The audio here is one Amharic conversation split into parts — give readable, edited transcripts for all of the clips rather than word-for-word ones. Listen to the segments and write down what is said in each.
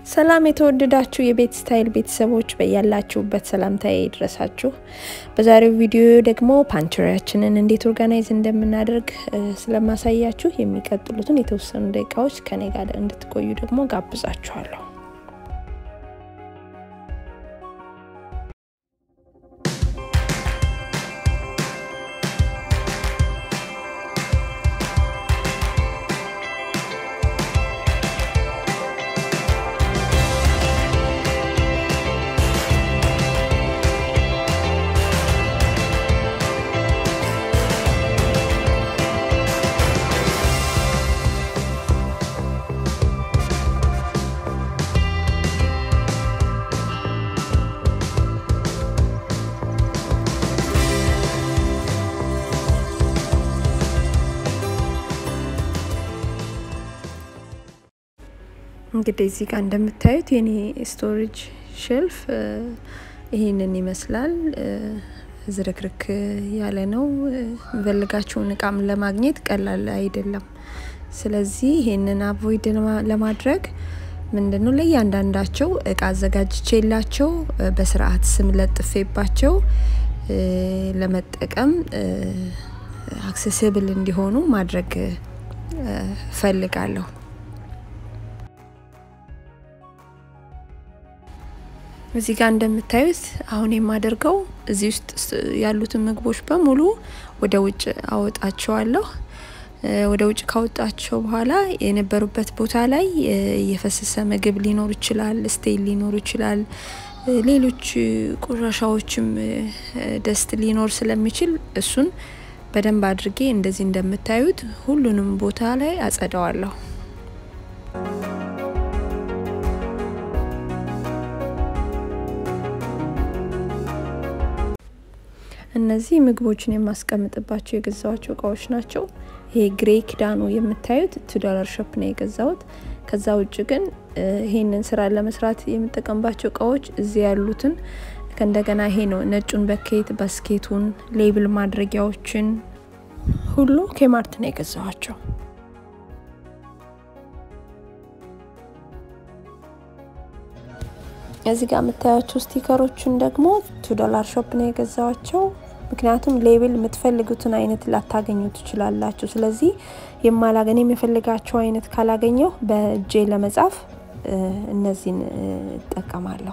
ሰላም የተወደዳችሁ የቤት ስታይል ቤተሰቦች በያላችሁበት ሰላምታዬ ይድረሳችሁ። በዛሬው ቪዲዮ ደግሞ ፓንትሪያችንን እንዴት ኦርጋናይዝ እንደምናደርግ ስለማሳያችሁ የሚቀጥሉትን የተወሰኑ ደቂቃዎች ከኔ ጋር እንድትቆዩ ደግሞ ጋብዛችኋለሁ። እንግዲህ እዚህ ጋር እንደምታዩት የኔ ስቶሬጅ ሼልፍ ይሄንን ይመስላል። ዝርክርክ ያለ ነው። ፈልጋችሁን እቃም ለማግኘት ቀላል አይደለም። ስለዚህ ይሄንን አቮይድ ለማድረግ ምንድነው ለእያንዳንዳቸው እቃ አዘጋጅቼላቸው በስርዓት ስም ለጥፌባቸው ለመጠቀም አክሰሲብል እንዲሆኑ ማድረግ ፈልጋለሁ። እዚህ ጋር እንደምታዩት አሁን የማደርገው እዚህ ውስጥ ያሉትን ምግቦች በሙሉ ወደ ውጭ አወጣቸዋለሁ። ወደ ውጭ ካወጣቸው በኋላ የነበሩበት ቦታ ላይ የፈሰሰ ምግብ ሊኖር ይችላል፣ ስቴል ሊኖር ይችላል፣ ሌሎች ቆሻሻዎችም ደስት ሊኖር ስለሚችል እሱን በደንብ አድርጌ እንደዚህ እንደምታዩት ሁሉንም ቦታ ላይ አጸዳዋለሁ። እነዚህ ምግቦችን የማስቀምጥባቸው የገዛዋቸው ዕቃዎች ናቸው። ይሄ ግሬ ክዳኑ የምታዩት $2 ሾፕ ነው የገዛሁት። ከዛ ውጭ ግን ይሄንን ስራ ለመስራት የምጠቀምባቸው ዕቃዎች እዚህ ያሉትን ከእንደገና ይሄ ነው ነጩን በኬት ባስኬቱን ሌብል ማድረጊያዎችን ሁሉ ኬማርት ነው የገዛዋቸው። እዚህ ጋር የምታዩት ስቲከሮችን ደግሞ $2 ሾፕ ነው የገዛዋቸው። ምክንያቱም ሌብል የምትፈልጉትን አይነት ላታገኙ ትችላላችሁ። ስለዚህ የማላገኝ የምፈልጋቸው አይነት ካላገኘው በእጄ ለመጻፍ እነዚህን ተጠቀማለሁ።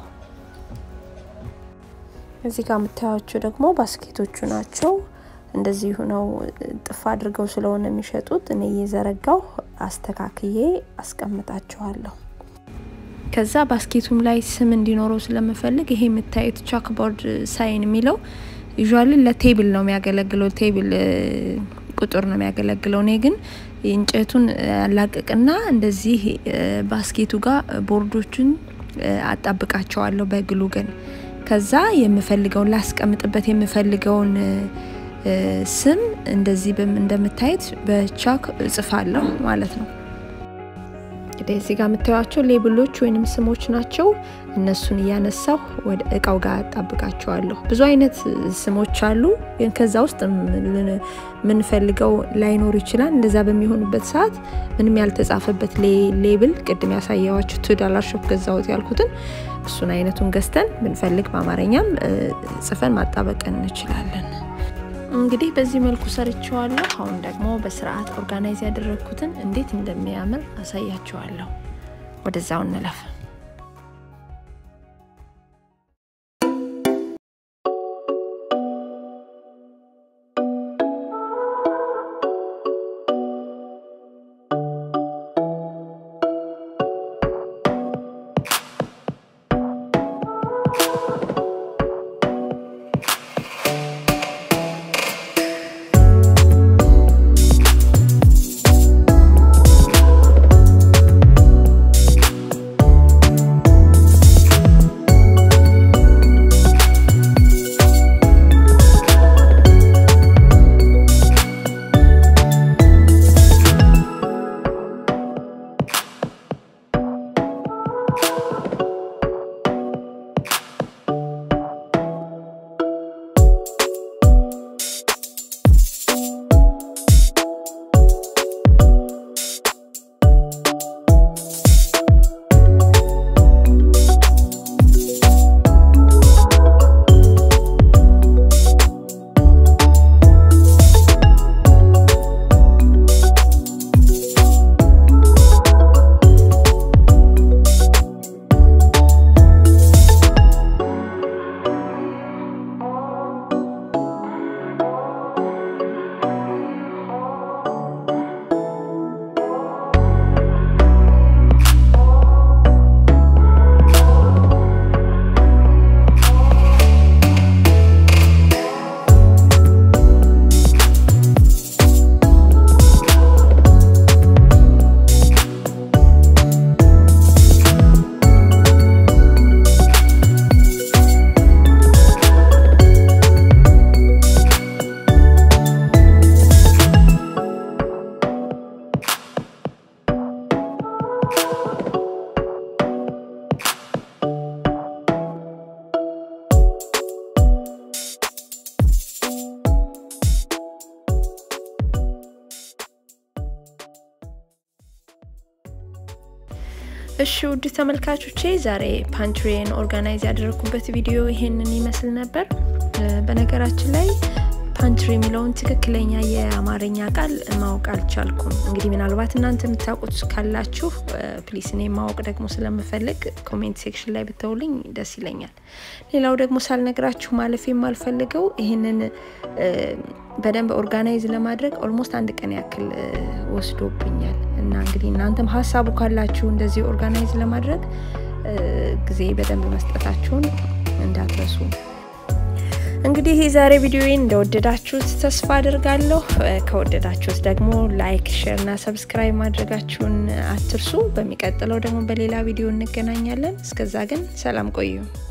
እዚህ ጋር የምታዩት ደግሞ ባስኬቶቹ ናቸው። እንደዚህ ሆነው ጥፋ አድርገው ስለሆነ የሚሸጡት እኔ እየዘረጋው አስተካክዬ አስቀምጣቸዋለሁ። ከዛ ባስኬቱም ላይ ስም እንዲኖረው ስለምፈልግ ይሄ የምታዩት ቻክቦርድ ሳይን የሚለው ዩዥዋሊ ለቴብል ነው የሚያገለግለው፣ ቴብል ቁጥር ነው የሚያገለግለው። እኔ ግን እንጨቱን አላቀቅና እንደዚህ ባስኬቱ ጋር ቦርዶችን አጣብቃቸዋለሁ በግሉገን። ከዛ የምፈልገውን ላስቀምጥበት የምፈልገውን ስም እንደዚህ እንደምታዩት በቻክ ጽፋለሁ ማለት ነው። እንግዲህ እዚህ ጋር የምታዩቸው ሌብሎች ወይንም ስሞች ናቸው። እነሱን ያነሳው ወደ እቃው ጋር አጣብቃቸዋለሁ። ብዙ አይነት ስሞች አሉ። ከዛ ውስጥ ምን ፈልገው ላይኖር ይችላል። እንደዛ በሚሆንበት ሰዓት ምንም ያልተጻፈበት ሌብል ቅድም ያሳያዋችሁ $2 ሾፕ ገዛውት ያልኩትን እሱን አይነቱን ገዝተን ብንፈልግ በአማርኛም ጽፈን ማጣበቅ እንችላለን። እንግዲህ በዚህ መልኩ ሰርቻለሁ። አሁን ደግሞ በስርዓት ኦርጋናይዝ ያደረኩትን እንዴት እንደሚያምር አሳያችኋለሁ። ወደዛው እንለፍ። እሺ ውድ ተመልካቾቼ ዛሬ ፓንትሪን ኦርጋናይዝ ያደረኩበት ቪዲዮ ይሄንን ይመስል ነበር በነገራችን ላይ ፓንትሪ የሚለውን ትክክለኛ የአማርኛ ቃል ማወቅ አልቻልኩም እንግዲህ ምናልባት እናንተ የምታውቁት ካላችሁ ፕሊስ እኔ ማወቅ ደግሞ ስለምፈልግ ኮሜንት ሴክሽን ላይ ብትተውልኝ ደስ ይለኛል ሌላው ደግሞ ሳልነግራችሁ ማለፍ የማልፈልገው ይሄንን በደንብ ኦርጋናይዝ ለማድረግ ኦልሞስት አንድ ቀን ያክል ወስዶብኛል እና እንግዲህ እናንተም ሐሳቡ ካላችሁ እንደዚህ ኦርጋናይዝ ለማድረግ ጊዜ በደንብ መስጠታችሁን እንዳትረሱ እንግዲህ የዛሬ ቪዲዮዬን እንደወደዳችሁት ተስፋ አደርጋለሁ ከወደዳችሁት ደግሞ ላይክ ሼር እና ሰብስክራይብ ማድረጋችሁን አትርሱ በሚቀጥለው ደግሞ በሌላ ቪዲዮ እንገናኛለን እስከዛ ግን ሰላም ቆዩ